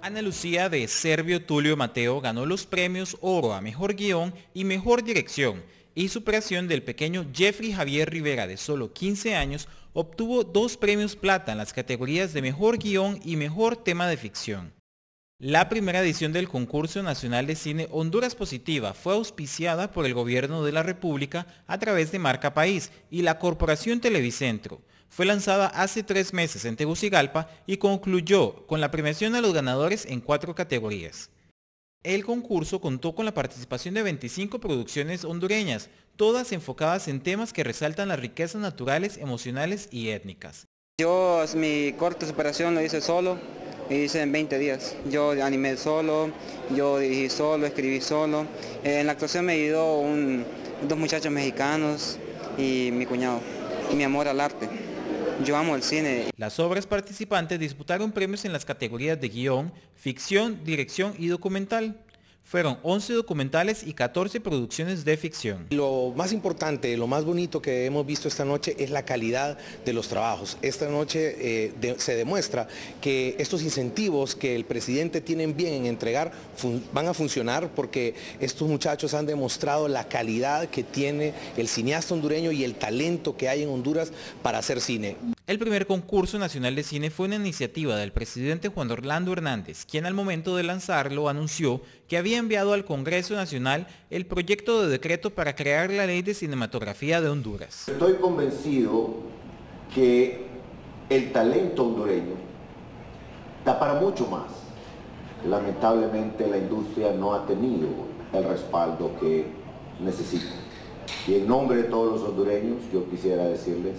Ana Lucía de Servio Tulio Mateo ganó los premios Oro a Mejor Guión y Mejor Dirección, y superación del pequeño Jeffrey Javier Rivera de solo 15 años obtuvo 2 premios plata en las categorías de Mejor Guión y Mejor Tema de Ficción. La primera edición del Concurso Nacional de Cine Honduras Positiva fue auspiciada por el Gobierno de la República a través de Marca País y la Corporación Televicentro. Fue lanzada hace 3 meses en Tegucigalpa y concluyó con la premiación a los ganadores en 4 categorías. El concurso contó con la participación de 25 producciones hondureñas, todas enfocadas en temas que resaltan las riquezas naturales, emocionales y étnicas. Yo mi corte de superación lo hice solo, lo hice en 20 días. Yo animé solo, yo dirigí solo, escribí solo. En la actuación me ayudó 2 muchachos mexicanos y mi cuñado, y mi amor al arte. Yo amo el cine. Las obras participantes disputaron premios en las categorías de guión, ficción, dirección y documental. Fueron 11 documentales y 14 producciones de ficción. Lo más importante, lo más bonito que hemos visto esta noche es la calidad de los trabajos. Esta noche se demuestra que estos incentivos que el presidente tiene bien en entregar van a funcionar porque estos muchachos han demostrado la calidad que tiene el cineasta hondureño y el talento que hay en Honduras para hacer cine. El primer concurso nacional de cine fue una iniciativa del presidente Juan Orlando Hernández, quien al momento de lanzarlo anunció que había enviado al Congreso Nacional el proyecto de decreto para crear la Ley de Cinematografía de Honduras. Estoy convencido que el talento hondureño da para mucho más. Lamentablemente la industria no ha tenido el respaldo que necesita. Y en nombre de todos los hondureños yo quisiera decirles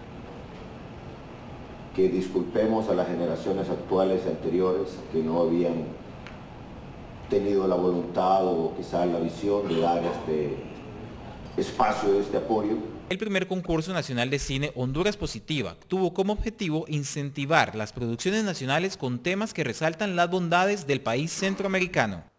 que disculpemos a las generaciones actuales y anteriores que no habían tenido la voluntad o quizás la visión de dar este espacio, este apoyo. El primer concurso nacional de cine Honduras Positiva tuvo como objetivo incentivar las producciones nacionales con temas que resaltan las bondades del país centroamericano.